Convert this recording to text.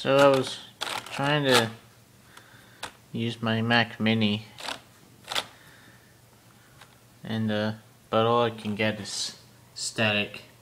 So I was trying to use my Mac Mini, and but all I can get is static.